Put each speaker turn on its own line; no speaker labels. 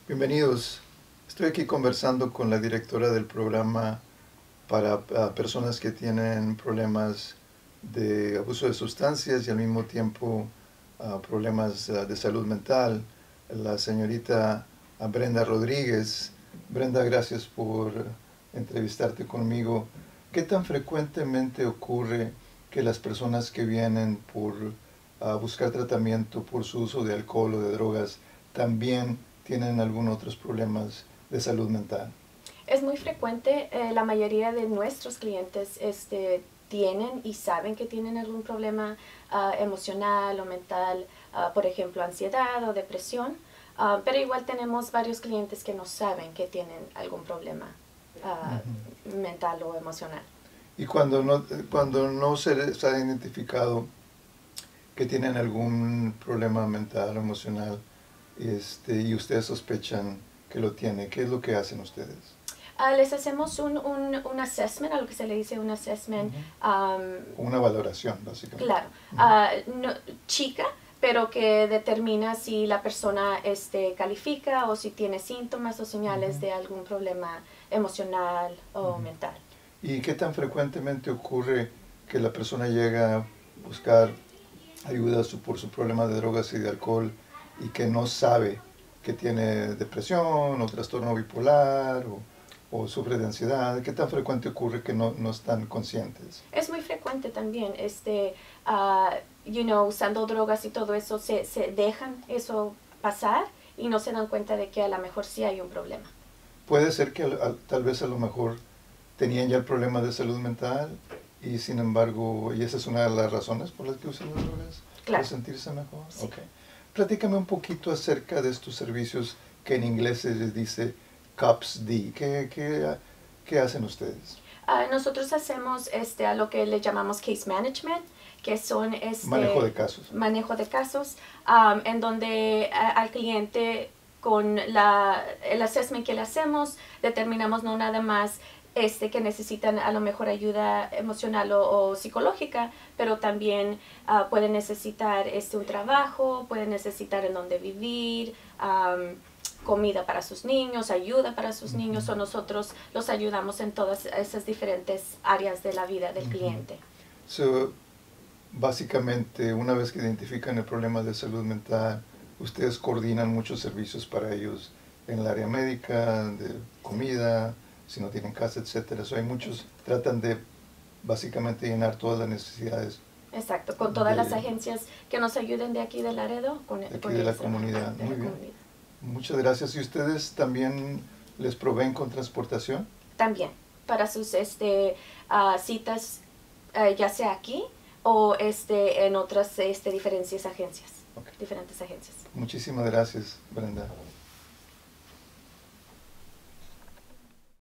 Bienvenidos. Estoy aquí conversando con la directora del programa para personas que tienen problemas de abuso de sustancias y al mismo tiempo problemas de salud mental, la señorita Brenda Rodríguez. Brenda, gracias por entrevistarte conmigo. ¿Qué tan frecuentemente ocurre que las personas que vienen por buscar tratamiento por su uso de alcohol o de drogas también tienen algunos otros problemas de salud mental?
Es muy frecuente, la mayoría de nuestros clientes tienen y saben que tienen algún problema emocional o mental, por ejemplo ansiedad o depresión, pero igual tenemos varios clientes que no saben que tienen algún problema mental o emocional.
Y cuando no se les ha identificado que tienen algún problema mental o emocional y ustedes sospechan que lo tiene, ¿qué es lo que hacen ustedes?
Les hacemos un assessment, a lo que se le dice un assessment.
Una valoración, básicamente.
Claro, chica, pero que determina si la persona califica o si tiene síntomas o señales de algún problema emocional o mental.
¿Y qué tan frecuentemente ocurre que la persona llega a buscar ayuda por su problema de drogas y de alcohol y que no sabe que tiene depresión o trastorno bipolar o sufre de ansiedad? ¿Qué tan frecuente ocurre que no están conscientes?
Es muy frecuente también, usando drogas y todo eso, se dejan eso pasar y no se dan cuenta de que a lo mejor sí hay un problema.
Puede ser que tal vez a lo mejor tenían ya el problema de salud mental y sin embargo, y esa es una de las razones por las que usan las drogas,
claro.
para sentirse mejor.
Sí.
Okay. Platícame un poquito acerca de estos servicios que en inglés se les dice COPS-D. ¿Qué hacen ustedes?
Nosotros hacemos a lo que le llamamos case management, que son
manejo de casos.
Manejo de casos, en donde al cliente con el assessment que le hacemos, determinamos no nada más que necesitan a lo mejor ayuda emocional o psicológica, pero también pueden necesitar un trabajo, pueden necesitar en dónde vivir, comida para sus niños, ayuda para sus niños, o nosotros los ayudamos en todas esas diferentes áreas de la vida del cliente.
So, básicamente, una vez que identifican el problema de salud mental, ustedes coordinan muchos servicios para ellos en el área médica, de comida, si no tienen casa, etcétera. So, hay muchos, tratan de básicamente llenar todas las necesidades.
Exacto, con todas las agencias que nos ayuden de aquí de Laredo.
De aquí de la comunidad, muy bien. Muchas gracias. ¿Y ustedes también les proveen con transportación?
También, para sus citas, ya sea aquí o en otras diferentes agencias.
Okay.
Diferentes agencias.
Muchísimas gracias, Brenda.